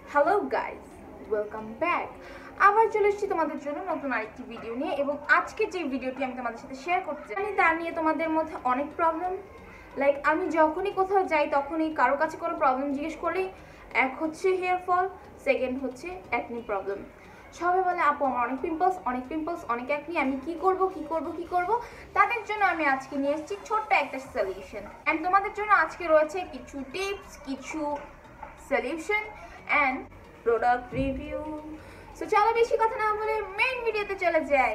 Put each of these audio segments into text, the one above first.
Hello guys, welcome back. আবার চলে এসেছি তোমাদের জন্য নতুন আরেকটি ভিডিও নিয়ে। এবং আজকে যে ভিডিওটি আমি তোমাদের সাথে শেয়ার করতে চাই তার নিয়ে তোমাদের মধ্যে অনেক প্রবলেম। লাইক আমি যখনই কোথাও যাই তখনই কারো কাছে কোনো প্রবলেম জিজ্ঞেস করি। এক হচ্ছে হেয়ার ফল, সেকেন্ড হচ্ছে অ্যাকনি প্রবলেম। সবাই বলে আপু আমার অনেক পিম্পলস, অনেক অ্যাকনি, আমি কি করব। তাদের জন্য আমি আজকে নিয়ে এসেছি ছোট্ট একটা সলিউশন। অ্যান্ড তোমাদের জন্য আজকে রয়েছে কিছু টিপস, কিছু solution and product review. So চলো বেশি কথা না বলে মেইন ভিডিওতে চলে যাই।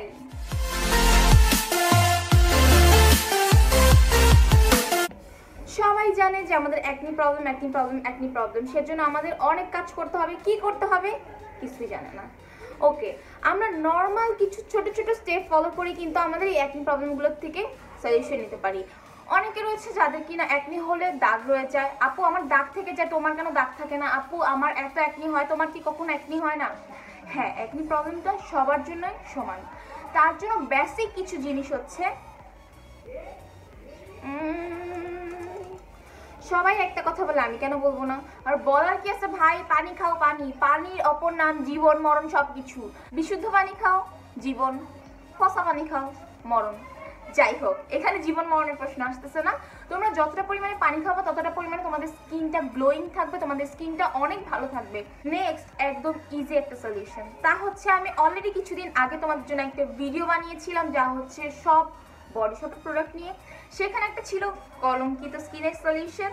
সবাই জানে যে আমাদের অ্যাকনি প্রবলেম, সেজন্য আমাদের অনেক কাজ করতে হবে। কি করতে হবে কিছুই জানে না। ওকে, আমরা নর্মাল কিছু ছোট ছোট স্টেপ ফলো করি কিন্তু আমাদের এই অ্যাকনি প্রবলেমগুলোর থেকে সলিউশন নিতে পারি। অনেকে রয়েছে যাদের কিনা অ্যাকনি হলে দাগ রয়ে যায়। আপু আমার দাগ থেকে যায়, তোমার কেন দাগ থাকে না? আপু আমার এত অ্যাকনি হয়, তোমার কি কখনো অ্যাকনি হয় না? হ্যাঁ, অ্যাকনি প্রবলেমটা সবার জন্যই সমান। তার জন্য বেসিক কিছু জিনিস হচ্ছে, সবাই একটা কথা বলে, আমি কেন বলবো না? আর বলার কি আছে ভাই? পানি খাও, পানির অপর নাম জীবন মরণ সবকিছু। বিশুদ্ধ পানি খাও জীবন, ফসা পানি খাও মরণ। যাই হোক, এখানে জীবন মরণের প্রশ্ন আসতেছে না। তোমরা যতটা পরিমাণে পানি খাবো ততটা পরিমাণে তোমাদের স্কিনটা গ্লোয়িং থাকবে, তোমাদের স্কিনটা অনেক ভালো থাকবে। নেক্সট, একদম ইজি একটা সলিউশন, তা হচ্ছে আমি অলরেডি কিছুদিন আগে তোমাদের জন্য একটা ভিডিও বানিয়েছিলাম যা হচ্ছে সব বডি শপের প্রোডাক্ট নিয়ে। সেখানে একটা ছিল কলঙ্কিত স্কিনের সলিউশন।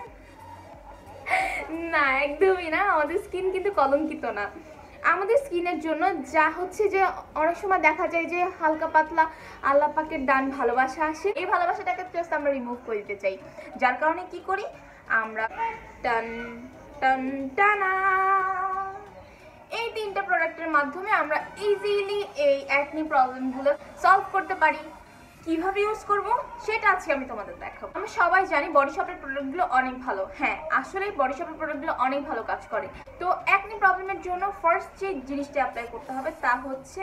না, একদমই না, আমাদের স্কিন কিন্তু কলঙ্কিত না। আমাদের স্কিনের জন্য যা হচ্ছে যে অনেক সময় দেখা যায় যে হালকা পাতলা আল্লাহ পাকের দান ভালোবাসা আসে, এই ভালোবাসাটাকে জাস্ট আমরা রিমুভ করে দিতে চাই। যার কারণে কি করি আমরা, টান টান টানা, এই তিনটা প্রোডাক্টের মাধ্যমে আমরা ইজিলি এই অ্যাকনি প্রবলেমগুলো সলভ করতে পারি। কিভাবে ইউজ করব সেটা আজকে আমি তোমাদের দেখাবো। আমরা সবাই জানি বডি শপের প্রোডাক্টগুলো অনেক ভালো। হ্যাঁ, আসলে বডি শপের প্রোডাক্টগুলো অনেক ভালো কাজ করে। তো অ্যাকনি প্রবলেমের জন্য ফার্স্ট যে জিনিসটা অ্যাপ্লাই করতে হবে তা হচ্ছে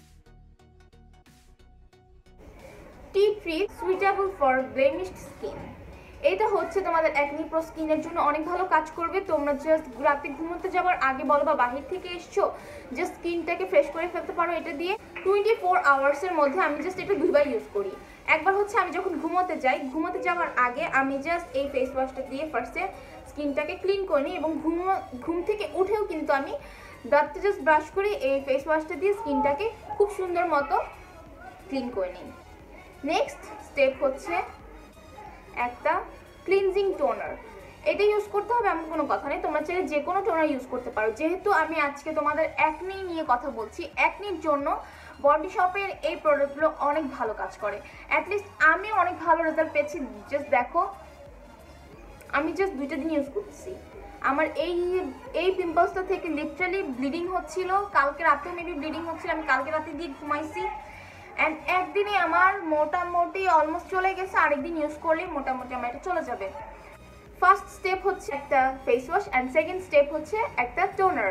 tea tree suitable for blemished skin. এটা হচ্ছে তোমাদের অ্যাকনি প্রো স্কিনের জন্য অনেক ভালো কাজ করবে। তোমরা জাস্ট রাতে ঘুমোতে যাওয়ার আগে বলো বা বাহির থেকে এসছো, জাস্ট স্কিনটাকে ফ্রেশ করে ফেলতে পারো এটা দিয়ে। 24 আওয়ার্সের মধ্যে আমি জাস্ট এটা দুইবার ইউজ করি। একবার হচ্ছে আমি যখন ঘুমোতে যাই, ঘুমোতে যাওয়ার আগে আমি জাস্ট এই ফেস ওয়াশটা দিয়ে ফার্স্টে স্কিনটাকে ক্লিন করে নিই এবং ঘুম থেকে উঠেও কিন্তু আমি দাঁতটা জাস্ট ব্রাশ করে এই ফেস ওয়াশটা দিয়ে স্কিনটাকে খুব সুন্দর মতো ক্লিন করে নিই। নেক্সট স্টেপ হচ্ছে একটা ক্লিনজিং টোনার। এটা ইউজ করতে হবে এমন কোনো কথা নেই, তোমরা চাইলে যে কোনো টোনার ইউজ করতে পারো। যেহেতু আমি আজকে তোমাদের অ্যাকনি নিয়ে কথা বলছি, অ্যাকনির জন্য বডি শপের এই প্রোডাক্টগুলো অনেক ভালো কাজ করে। অ্যাটলিস্ট আমি অনেক ভালো রেজাল্ট পেয়েছি। জাস্ট দেখো, আমি জাস্ট 2টা দিন ইউজ করতেছি, আমার এই পিম্পলসটা থেকে লিটারালি ব্লিডিং হচ্ছিল। কালকে রাতেও মেবি ব্লিডিং হচ্ছিল, আমি কালকে রাতে দিয়ে ঘুমাইছি। অ্যান্ড একদিনে আমার মোটামুটি অলমোস্ট চলে গেছে, আরেকদিন ইউজ করলে মোটামুটি আমার এটা চলে যাবে। ফার্স্ট স্টেপ হচ্ছে একটা face wash and second step হচ্ছে একটা টোনার।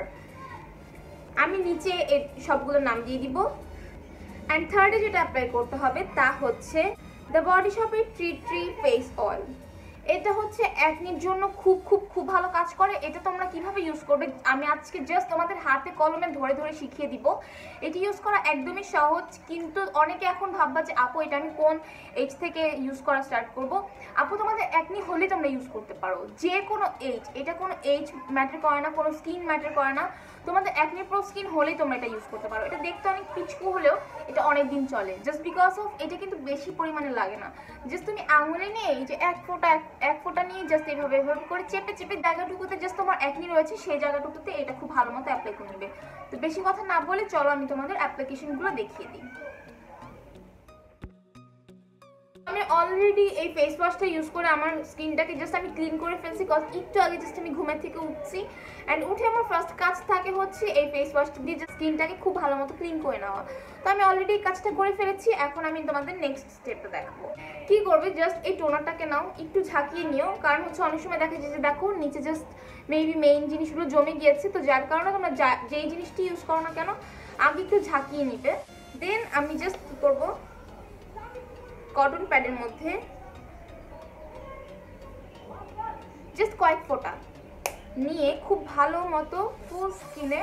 আমি নিচে এর সবগুলোর নাম দিয়ে দিব। অ্যান্ড থার্ডে যেটা অ্যাপ্লাই করতে হবে তা হচ্ছে দ্য বডি শপের ট্রি ফেস অয়েল। এটা হচ্ছে অ্যাকনির জন্য খুব খুব খুব ভালো কাজ করে। এটা তোমরা কিভাবে ইউজ করবে আমি আজকে জাস্ট তোমাদের হাতে কলমে ধরে ধরে শিখিয়ে দিব। এটি ইউজ করা একদমই সহজ, কিন্তু অনেকে এখন ভাববা যে আপু এটা আমি কোন এজ থেকে ইউজ করা স্টার্ট করব। আপু তোমাদের অ্যাকনি হলে তোমরা ইউজ করতে পারো, যে কোনো এজ। এটা কোনো এজ ম্যাটার করে না, কোনো স্কিন ম্যাটার করে না। তোমাদের অ্যাকনি প্রো স্কিন হলেই তোমরা এটা ইউজ করতে পারো। এটা দেখতে অনেক পিচকু হলেও এটা অনেক দিন চলে, জাস্ট বিকজ অফ এটা কিন্তু বেশি পরিমাণে লাগে না। জাস্ট তুমি আঙুলে নিয়ে এই যে এক ফোঁটা নিয়ে জাস্ট এভাবে করে চেপে চেপে জায়গাটুকুতে জাস্ট তোমার অ্যাকনি রয়েছে সেই জায়গাটুকুতে এটা খুব ভালো মতো অ্যাপ্লাই করে নেবে। তো বেশি কথা না বলে চলো আমি তোমাদের অ্যাপ্লিকেশনগুলো দেখিয়ে দিই। আমি অলরেডি এই ফেস ওয়াশটা ইউজ করে আমার স্কিনটাকে জাস্ট আমি ক্লিন করে ফেলছি। কজ একটু আগে জাস্ট আমি ঘুমের থেকে উঠছি, অ্যান্ড উঠে আমার ফার্স্ট কাজ থাকে হচ্ছে এই ফেস ওয়াশটা দিয়ে জাস্ট স্কিনটাকে খুব ভালো মতো ক্লিন করে নেওয়া। তো আমি অলরেডি এই কাজটা করে ফেলেছি। এখন আমি তোমাদের নেক্সট স্টেপটা দেখাবো। কি করবে, জাস্ট এই টোনারটাকে নাও, একটু ঝাঁকিয়ে নিও। কারণ হচ্ছে অনেক সময় দেখা যায় যে দেখো নিচে জাস্ট মেবি মেইন জিনিসগুলো জমে গিয়েছে, তো যার কারণে তোমরা যেই জিনিসটি ইউজ করো না কেন আগে একটু ঝাঁকিয়ে নিবে। দেন আমি জাস্ট কি করবো, কটন প্যাডের মধ্যে জাস্ট কয়েক ফোঁটা নিয়ে খুব ভালো মতো ফুল স্কিনে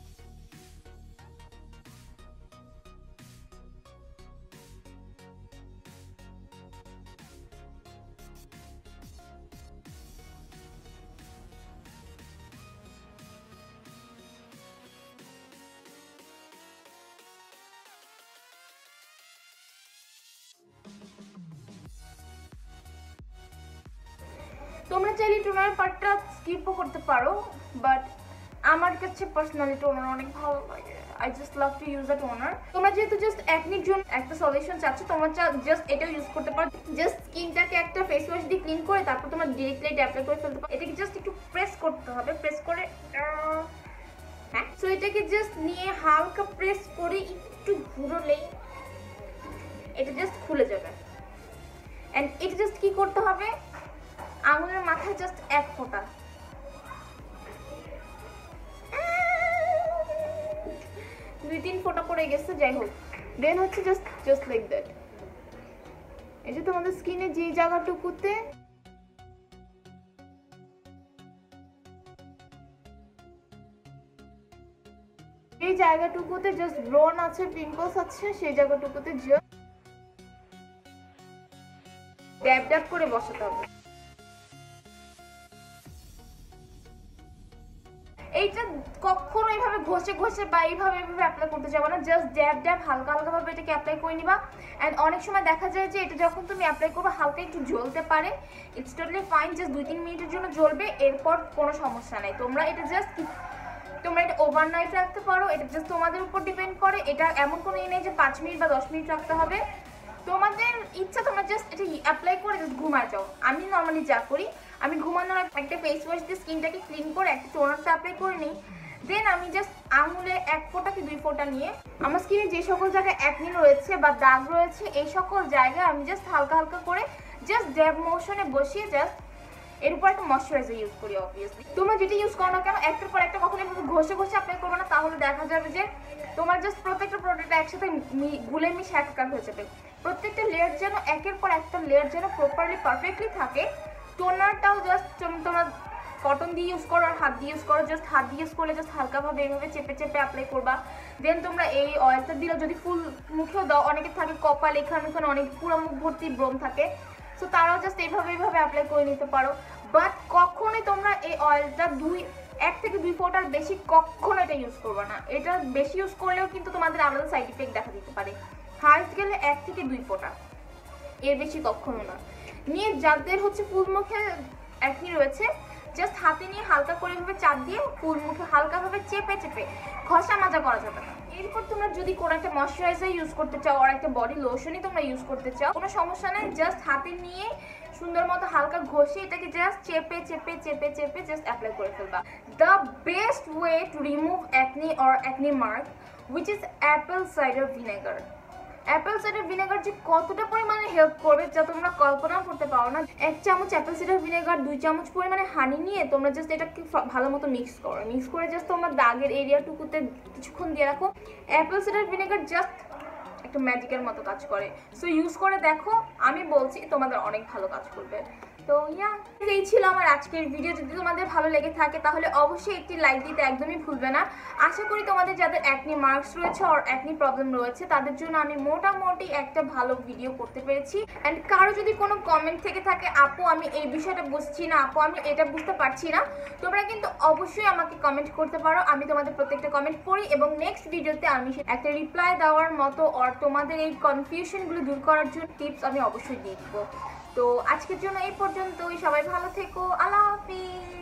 তোমরা চাইলে টোনার পার্টটা স্কিপও করতে পারো, বাট আমার কাছে পার্সোনালি টোনার অনেক ভালো লাগে। I just love to use a toner. তোমরা যেহেতু জাস্ট একনির জন্য একটা সলিউশন চাচ্ছ, তোমরা জাস্ট এটাও ইউজ করতে পারো। জাস্ট স্কিনটাকে একটা ফেস ওয়াশ দিয়ে ক্লিন করে তারপর তোমরা ডিরেক্টলি এটা অ্যাপ্লাই করে ফেলতে পারো। এটাকে জাস্ট একটু প্রেস করতে হবে, প্রেস করে হ্যাঁ, সো এটাকে জাস্ট নিয়ে হালকা প্রেস করে একটু ঘুরলেই এটা জাস্ট খুলে যাবে। এন্ড এটা জাস্ট কি করতে হবে, আঙুলের মাথায় জাস্ট এক ফোঁটা, 2-3 ফোঁটা পড়ে গেছে, যাই হোক। দেন হচ্ছে জাস্ট লাইক দ্যাট। এই যে তোমাদের স্কিনে যে জায়গাটুকুতে জাস্ট ব্রন আছে, পিম্পলস আছে, সেই জায়গাটুকুতে জাস্ট ড্যাব ড্যাব করে বসাতে হবে। এইটা কখনো এইভাবে ঘষে ঘষে বা এইভাবে অ্যাপ্লাই করতে যাবো না, জাস্ট ড্যাব ড্যাব হালকা হালকা ভাবে এটাকে অ্যাপ্লাই করে নিবা। অ্যান্ড অনেক সময় দেখা যায় যে এটা যখন তুমি অ্যাপ্লাই করবে হালকা একটু জ্বলতে পারে, ইটস টোটালি ফাইন, জাস্ট 2-3 মিনিটের জন্য জ্বলবে, এরপর কোনো সমস্যা নাই। তোমরা এটা ওভারনাইট রাখতে পারো, এটা জাস্ট তোমাদের উপর ডিপেন্ড করে। এটা এমন কোনো নেই যে 5 মিনিট বা 10 মিনিট রাখতে হবে, তোমাদের ইচ্ছা। তোমরা জাস্ট এটা অ্যাপ্লাই করে জাস্ট ঘুমায় যাও। আমি নর্মালি যা করি, আমি ঘুমানোর একটা ফেস ওয়াশ দিয়ে স্কিনটাকে ক্লিন করে একটা টোনারটা অ্যাপ্লাই করে নিই। দেন আমি জাস্ট আঙুলে 1 ফোঁটা কি 2 ফোঁটা নিয়ে আমার স্কিনে যে সকল জায়গায় অ্যাকনি রয়েছে বা দাগ রয়েছে, এই সকল জায়গায় আমি জাস্ট হালকা হালকা করে জাস্ট ড্যাব মোশনে বসিয়ে জাস্ট এর উপর একটা ময়শ্চারাইজার ইউজ করি। অবভিয়াসলি তোমরা যেটা ইউজ করো না কেন, একটার পর একটা কখনো ঘষে ঘষে অ্যাপ্লাই করবে না, তাহলে দেখা যাবে যে তোমার জাস্ট প্রত্যেকটা প্রোডাক্ট একসাথে গুলে মিশে একাকার হয়ে যাবে। প্রত্যেকটা লেয়ার যেন একের পর একটা লেয়ার যেন প্রপারলি পারফেক্টলি থাকে। টোনারটাও জাস্ট তোমরা কটন দিয়ে ইউজ করো আর হাত দিয়ে ইউজ করো, জাস্ট হাত দিয়ে ইউজ করলে জাস্ট হালকাভাবে এইভাবে চেপে চেপে অ্যাপ্লাই করবা। দেন তোমরা এই অয়েলটা দিলে যদি ফুল মুখেও দাও, অনেকে থাকে কপাল এখানে অনেক পুরো মুখ ভর্তি ব্রণ থাকে, সো তারাও জাস্ট এইভাবে অ্যাপ্লাই করে নিতে পারো। বাট কখনোই তোমরা এই অয়েলটা 1 থেকে 2 ফোঁটার বেশি কখনো এটা ইউজ করবে না। এটা বেশি ইউজ করলেও কিন্তু তোমাদের আলাদা সাইড ইফেক্ট দেখা দিতে পারে। হাইস্ট গেলে 1 থেকে 2 ফোঁটা, এর বেশি কখনো না। নিয়ে যাদের হচ্ছে ফুল মুখে অ্যাকনি রয়েছে, জাস্ট হাতে নিয়ে হালকা করে এভাবে চাপ দিয়ে ফুল মুখে হালকাভাবে চেপে চেপে, ঘষা মাজা করা যাবে না। এরপর তোমরা যদি কোনো একটা ময়শ্চারাইজার ইউজ করতে চাও আর একটা বডি লোশনই তোমরা ইউজ করতে চাও, কোনো সমস্যা নেই, জাস্ট হাতে নিয়ে সুন্দর মতো হালকা ঘষে এটাকে জাস্ট চেপে চেপে চেপে চেপে জাস্ট অ্যাপ্লাই করে ফেলবা। The best way to remove acne or acne mark which is apple cider vinegar. Apple cider vinegar যে কতটা পরিমাণে হেল্প করবে যা তোমরা কল্পনাও করতে পারো না। 1 চামচ অ্যাপেল সাইডার ভিনেগার, 2 চামচ পরিমাণে হানি নিয়ে তোমরা জাস্ট এটাকে ভালো মতো মিক্স করে জাস্ট তোমরা দাগের এরিয়াটুকুতে কিছুক্ষণ দিয়ে রাখো। অ্যাপেল সাইডার ভিনেগার জাস্ট একটা ম্যাজিকের মতো কাজ করে, সো ইউজ করে দেখো, আমি বলছি তোমাদের অনেক ভালো কাজ করবে। তো এই ছিল আমার আজকের ভিডিও। যদি তোমাদের ভালো লেগে থাকে তাহলে অবশ্যই একটি লাইক দিতে একদমই ভুলবে না। আশা করি তোমাদের যাদের অ্যাকনি মার্কস রয়েছে আর অ্যাকনি প্রবলেম রয়েছে তাদের জন্য আমি মোটামুটি একটা ভালো ভিডিও করতে পেরেছি। অ্যান্ড কারো যদি কোনো কমেন্ট থেকে থাকে, আপু আমি এই বিষয়টা বুঝছি না, আপু আমি এটা বুঝতে পারছি না, তোমরা কিন্তু অবশ্যই আমাকে কমেন্ট করতে পারো। আমি তোমাদের প্রত্যেকটা কমেন্ট পড়ি এবং নেক্সট ভিডিওতে আমি একটা রিপ্লাই দেওয়ার মতো আর তোমাদের এই কনফিউশনগুলো দূর করার জন্য টিপস আমি অবশ্যই দিয়ে দিব। তো আজকের জন্য এই পর্যন্তই, সবাই ভালো থেকো, আল্লাহ হাফিজ।